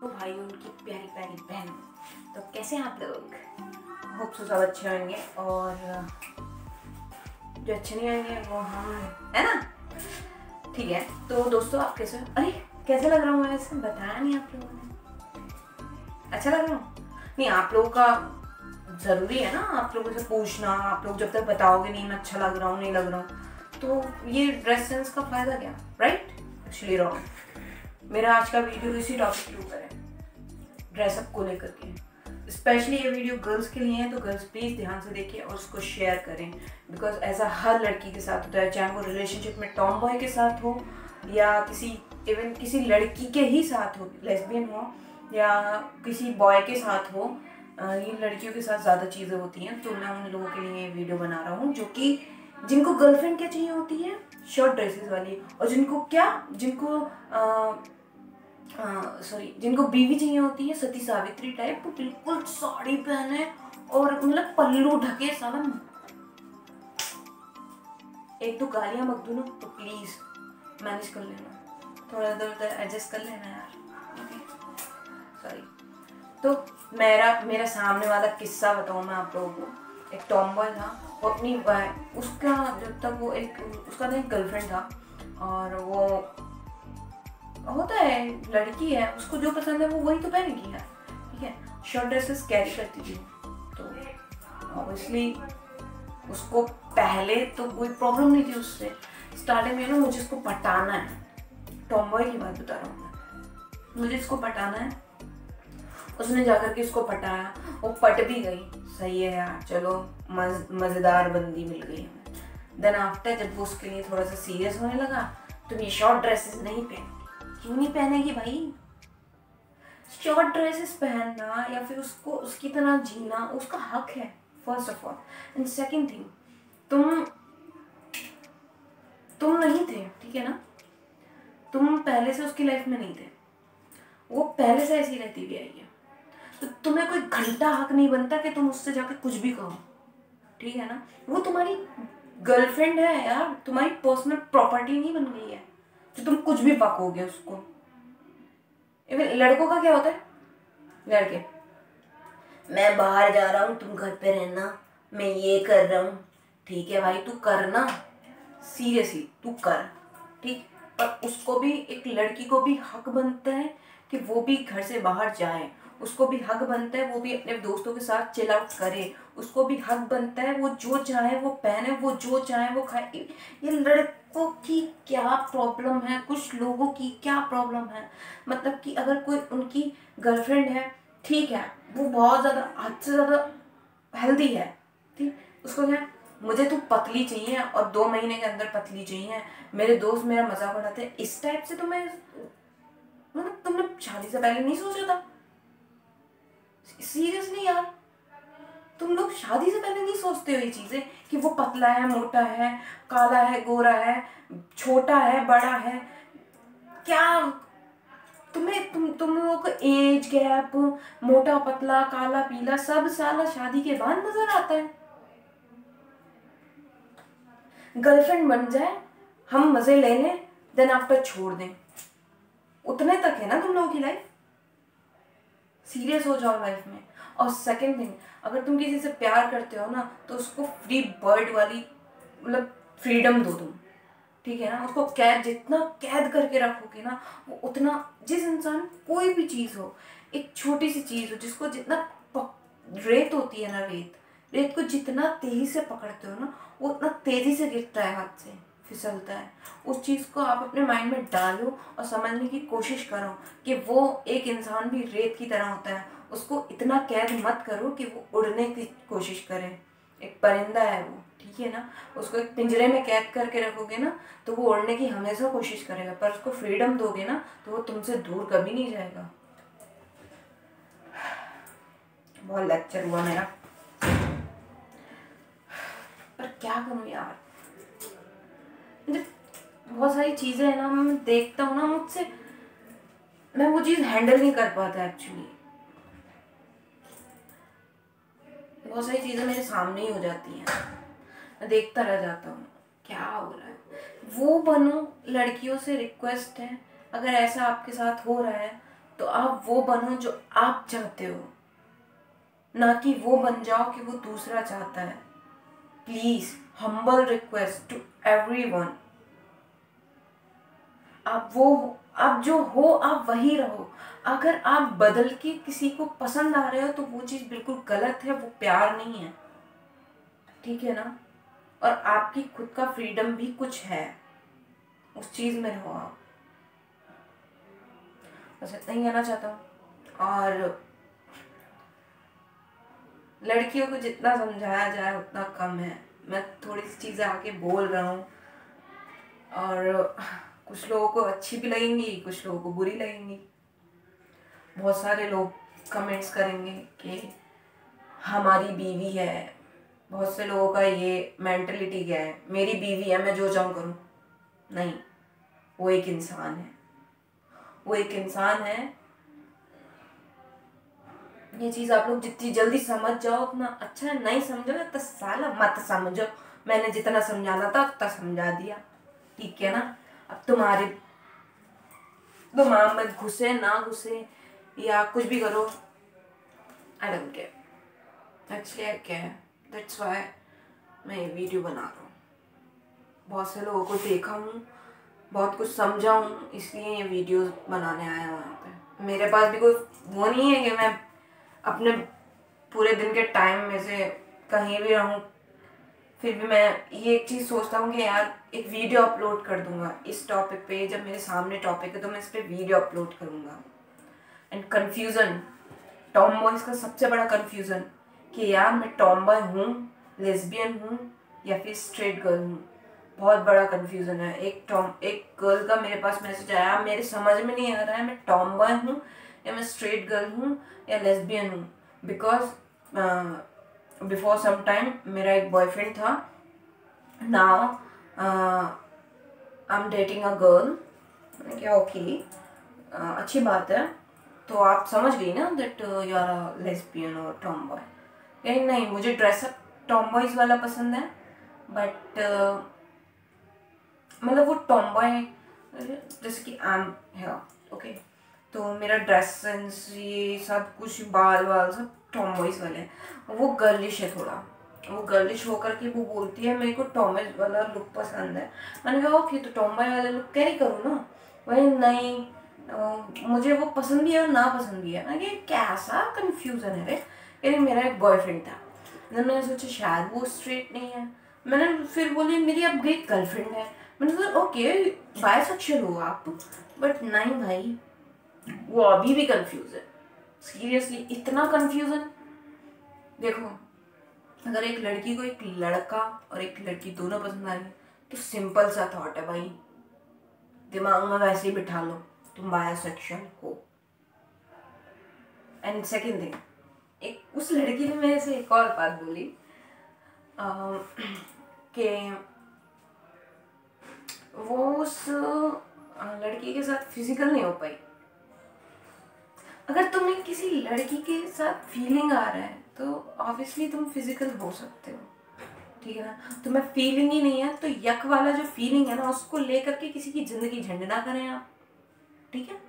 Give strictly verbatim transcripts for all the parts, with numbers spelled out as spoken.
तो भाई उनकी प्यारी प्यारी बहन। तो कैसे हैं आप लोग? होप सो सब अच्छे होंगे, और जो अच्छे नहीं होंगे वो हम, है ना? ठीक है। तो दोस्तों आप कैसे हो? अरे कैसे लग रहा हूँ मैं? ऐसे बताया नहीं आप लोगों ने। अच्छा लग रहा हूँ? नहीं, आप लोगों का ज़रूरी है ना आप लोगों से पूछना। आप लोग जब तक बताओगे नहीं मैं अच्छा लग रहा हूँ नहीं लग रहा हूँ, तो ये ड्रेस सेंस का फ़ायदा क्या, राइट? Actually wrong. मेरा आज का वीडियो इसी टॉपिक के ऊपर है, ड्रेसअप को लेकर के। स्पेशली ये वीडियो गर्ल्स के लिए है, तो गर्ल्स प्लीज़ ध्यान से देखिए और उसको शेयर करें, बिकॉज ऐसा हर लड़की के साथ होता है, चाहे वो रिलेशनशिप में टॉम बॉय के साथ हो या किसी इवन किसी लड़की के ही साथ हो, लेस्बियन हो या किसी बॉय के साथ हो। ये लड़कियों के साथ ज़्यादा चीज़ें होती हैं, तो मैं उन लोगों के लिए वीडियो बना रहा हूँ जो कि जिनको गर्लफ्रेंड क्या चाहिए होती है, शॉर्ट ड्रेसेस वाली, और जिनको क्या जिनको सॉरी जिनको बीवी चाहिए होती है सती सावित्री टाइप, तो बिल्कुल साड़ी पहने और मतलब पल्लू ढके साला। एक दो गालियां मत दो ना, तो प्लीज मैनेज कर लेना, थोड़ा इधर उधर एडजस्ट कर लेना यार, ओके? सॉरी। तो मेरा मेरा सामने वाला किस्सा बताऊँ मैं आप लोगों को। एक टॉम बॉय था, वो अपनी उसका जब तक वो एक उसका ना एक गर्लफ्रेंड था, और वो होता है लड़की है, उसको जो पसंद है वो वही तो पहनेगी यार, ठीक है? शॉर्ट ड्रेसेस कैरी करती थी, तो ऑब्वियसली उसको पहले तो कोई प्रॉब्लम नहीं थी उससे। स्टार्टिंग में ना मुझे इसको पटाना है, टॉम बॉय की बात बता रहा हूँ मैं, मुझे इसको पटाना है। उसने जाकर के इसको पटाया, वो पट भी गई, सही है यार, चलो मज मज़ेदार बंदी मिल गई हमें। देन आफ्टर जब वो उसके लिए थोड़ा सा सीरियस होने लगा, तुम ये शॉर्ट ड्रेसेस नहीं पहन, क्यों नहीं पहनेगी भाई? शॉर्ट ड्रेसेस पहनना या फिर उसको उसकी तरह जीना उसका हक है, first of all. And second thing, तुम तुम नहीं थे, ठीक है ना? तुम पहले से उसकी लाइफ में नहीं थे, वो पहले से ऐसी रहती भी आई है, तो तुम्हें कोई घंटा हक नहीं बनता कि तुम उससे जाकर कुछ भी कहो, ठीक है ना? वो तुम्हारी गर्लफ्रेंड है यार, तुम्हारी पर्सनल प्रॉपर्टी नहीं बन गई है जो तुम कुछ भी पकोगे उसको। इवन लड़कों का क्या होता है, लड़के मैं बाहर जा रहा हूँ तुम घर पे रहना, मैं ये कर रहा हूँ, ठीक है भाई तू करना, सीरियसली तू कर, ठीक? पर उसको भी, एक लड़की को भी हक बनता है कि वो भी घर से बाहर जाए, उसको भी हक बनता है वो भी अपने दोस्तों के साथ चिल आउट करे, उसको भी हक बनता है वो जो चाहे वो पहने, वो जो चाहे वो खाए। ये लड़कों की क्या प्रॉब्लम है, कुछ लोगों की क्या प्रॉब्लम है, मतलब कि अगर कोई उनकी गर्लफ्रेंड है, ठीक है, वो बहुत ज़्यादा हद से ज़्यादा हेल्दी है, ठीक, उसको क्या, मुझे तो पतली चाहिए और दो महीने के अंदर पतली चाहिए, मेरे दोस्त मेरा मजाक उड़ाते हैं, इस टाइप से। तो मैं मतलब तुमने शादी से पहले नहीं सोचा था? सीरियसली यार, तुम लोग शादी से पहले नहीं सोचते हो ये चीजें कि वो पतला है, मोटा है, काला है, गोरा है, छोटा है, बड़ा है? क्या तुम्हें तुम तुम लोगों को एज गैप, मोटा पतला, काला पीला सब साला शादी के बाद नजर आता है? गर्लफ्रेंड बन जाए, हम मजे ले लें, देन आफ्टर छोड़ दें, उतने तक है ना तुम लोगों की लाइफ? सीरियस हो जाओ लाइफ में। और सेकंड थिंग, अगर तुम किसी से प्यार करते हो ना, तो उसको फ्री बर्ड वाली मतलब फ्रीडम दो तुम, ठीक है ना? उसको कैद, जितना कैद करके रखोगे ना, वो उतना, जिस इंसान, कोई भी चीज़ हो, एक छोटी सी चीज़ हो जिसको जितना पक, रेत होती है ना, रेत रेत को जितना तेजी से पकड़ते हो ना, वो उतना तेजी से गिरता है, हाथ से फिसलता है। उस चीज़ को आप अपने माइंड में डालो और समझने की कोशिश करो कि वो एक इंसान भी रेत की तरह होता है, उसको इतना कैद मत करो कि वो उड़ने की कोशिश करे। एक परिंदा है वो, ठीक है ना? उसको एक पिंजरे में कैद करके रखोगे ना, तो वो उड़ने की हमेशा कोशिश करेगा, पर उसको फ्रीडम दोगे ना, तो वो तुमसे दूर कभी नहीं जाएगा। बहुत लेक्चर हुआ मेरा, पर क्या करूं यार, मुझे बहुत सारी चीजें है ना, मैं देखता हूँ ना, मुझसे मैं वो चीज हैंडल नहीं कर पाता एक्चुअली। बहुत सारी चीजें मेरे सामने ही हो जाती हैं, मैं देखता रह जाता हूँ क्या हो रहा है। वो बनो, लड़कियों से रिक्वेस्ट है, अगर ऐसा आपके साथ हो रहा है तो आप वो बनो जो आप चाहते हो, ना कि वो बन जाओ कि वो दूसरा चाहता है। Please, humble request to everyone, आप वो हो, आप जो हो आप वही रहो। अगर आप बदल के किसी को पसंद आ रहे हो तो वो चीज बिल्कुल गलत है, वो प्यार नहीं है, ठीक है ना। और आपकी खुद का फ्रीडम भी कुछ है, उस चीज में रहो आप। बस इतना ही कहना चाहता हूँ। और लड़कियों को जितना समझाया जाए उतना कम है। मैं थोड़ी सी चीज़ें आके बोल रहा हूँ और कुछ लोगों को अच्छी भी लगेंगी, कुछ लोगों को बुरी लगेंगी। बहुत सारे लोग कमेंट्स करेंगे कि हमारी बीवी है, बहुत से लोगों का ये मेंटलिटी क्या है, मेरी बीवी है मैं जो चाहूँ करूँ। नहीं, वो एक इंसान है, वो एक इंसान है। ये चीज़ आप लोग जितनी जल्दी समझ जाओ उतना अच्छा है, नहीं समझोगे तो साला मत समझो। मैंने जितना समझाना था उतना समझा दिया, ठीक है ना। अब तुम्हारे दिमाग में घुसे ना घुसे या कुछ भी करो, I don't care. Actually I care, that's why मैं ये वीडियो बना रहा हूँ। बहुत से लोगों को देखा हूँ, बहुत कुछ समझा हूँ, इसलिए ये वीडियो बनाने आया हूँ यहाँ पे। मेरे पास भी कोई वो नहीं है कि मैं अपने पूरे दिन के टाइम में से कहीं भी रहूँ, फिर भी मैं ये एक चीज़ सोचता हूँ कि यार एक वीडियो अपलोड कर दूंगा इस टॉपिक पे। जब मेरे सामने टॉपिक है तो मैं इस पर वीडियो अपलोड करूँगा। एंड कन्फ्यूज़न, टॉम बॉयज़ का सबसे बड़ा कन्फ्यूज़न कि यार मैं टॉम बॉय हूँ, लेस्बियन हूँ या फिर स्ट्रेट गर्ल हूँ। बहुत बड़ा कन्फ्यूज़न है। एक टॉम एक गर्ल का मेरे पास मैसेज आया, मेरे समझ में नहीं आ रहा है मैं टॉम बॉय हूँ या मैं स्ट्रेट गर्ल हूँ या लेस्बियन हूँ। बिकॉज बिफोर सम टाइम मेरा एक बॉयफ्रेंड था, now I am dating a girl. मैंने क्या ओके, अच्छी बात है। तो आप समझ गई ना that you are a lesbian और टॉम बॉय। नहीं नहीं, मुझे ड्रेसअप टॉम बॉयज वाला पसंद है, बट uh, मतलब वो टॉम बॉय जैसे कि आई एम है, ओके। तो मेरा ड्रेस सेंस ये सब कुछ, बाल वाल सब टॉम बॉयज वाले हैं। वो गर्लिश है थोड़ा, वो गर्लिश होकर के वो बोलती है मेरे को टॉमेज वाला लुक पसंद है। मैंने कहा ओके, तो टॉम बॉय वाला लुक कैरी करो ना। वही नहीं, अ, मुझे वो पसंद भी है और ना पसंद भी है। मैं ये कैसा कन्फ्यूज़न है रे। यानी मेरा एक बॉयफ्रेंड था, then मैंने सोचा शायद वो स्ट्रेट नहीं है। मैंने फिर बोली मेरी अब गई गर्लफ्रेंड है। मैंने सोचा ओके बायसेक्सुअल हो आप, बट नहीं भाई, वो अभी भी कंफ्यूज है। सीरियसली इतना कंफ्यूजन। देखो, अगर एक लड़की को एक लड़का और एक लड़की दोनों पसंद आ रही है तो सिंपल सा थॉट है भाई, दिमाग में वैसे ही बिठा लो तुम बायसेक्सुअल हो। एंड सेकेंड थिंग, एक उस लड़की ने मेरे से एक और बात बोली कि वो उस लड़की के साथ फिजिकल नहीं हो पाई। अगर तुम्हें किसी लड़की के साथ फीलिंग आ रहा है तो ऑब्वियसली तुम फिजिकल हो सकते हो, ठीक है ना। तुम्हें फीलिंग ही नहीं है तो यक वाला जो फीलिंग है ना उसको लेकर के किसी की जिंदगी झंड ना करें आप, ठीक है।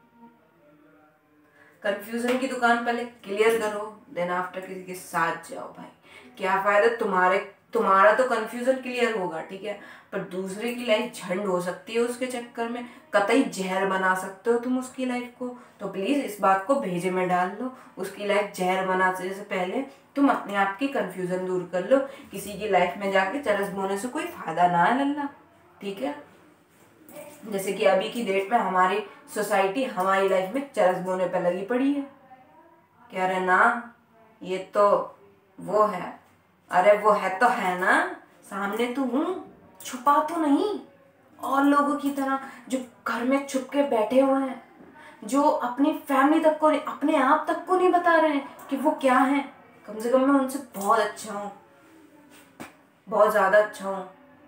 कंफ्यूजन की दुकान पहले क्लियर करो, देन आफ्टर किसी के साथ जाओ भाई। क्या फायदा तुम्हारे, तुम्हारा तो कंफ्यूजन क्लियर होगा, ठीक है, पर दूसरे की लाइफ झंड हो सकती है उसके चक्कर में, कतई जहर बना सकते हो तुम उसकी लाइफ को। तो प्लीज इस बात को भेजे में डाल लो, उसकी लाइफ जहर बनाने से पहले तुम अपने आप की कंफ्यूजन दूर कर लो। किसी की लाइफ में जाके चरस बोने से कोई फायदा ना है लल्ला, ठीक है। जैसे कि अभी की डेट में हमारी सोसाइटी हमारी लाइफ में चरस बोने पे लगी पड़ी है। कह रहे ना ये तो वो है, अरे वो है तो है ना, सामने तो हूँ, छुपा तो नहीं। और लोगों की तरह जो घर में छुप के बैठे हुए हैं, जो अपनी फैमिली तक को, अपने आप तक को नहीं बता रहे हैं कि वो क्या है। कम से कम मैं उनसे बहुत अच्छा हूँ, बहुत ज्यादा अच्छा हूँ।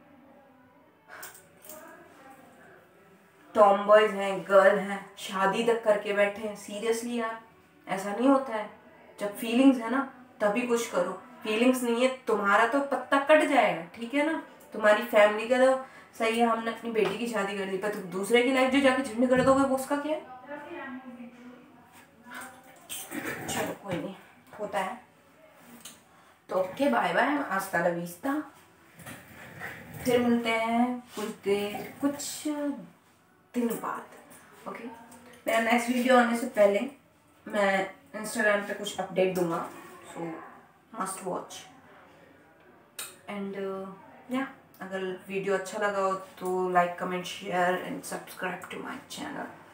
टॉम बॉयज हैं, गर्ल हैं, शादी तक करके बैठे हैं। सीरियसली यार, ऐसा नहीं होता है। जब फीलिंग्स है ना तभी कुछ करो, फीलिंग्स नहीं है तुम्हारा तो पत्ता कट जाएगा, ठीक है ना। तुम्हारी फैमिली का तो सही है, हमने अपनी बेटी की शादी कर दी, पर तुम दूसरे की लाइफ जो जाके झंड कर दोगे वो उसका क्या है। कोई नहीं, होता है। तो ओके, बाय बाय, हasta la vista। फिर मिलते हैं कुछ देर कुछ दिन बाद। ओके, मेरा नेक्स्ट वीडियो आने से पहले मैं इंस्टाग्राम पे कुछ अपडेट दूंगा, सो मस्ट वॉच। एंड या, अगर वीडियो अच्छा लगा हो तो like, comment, share and subscribe to my channel.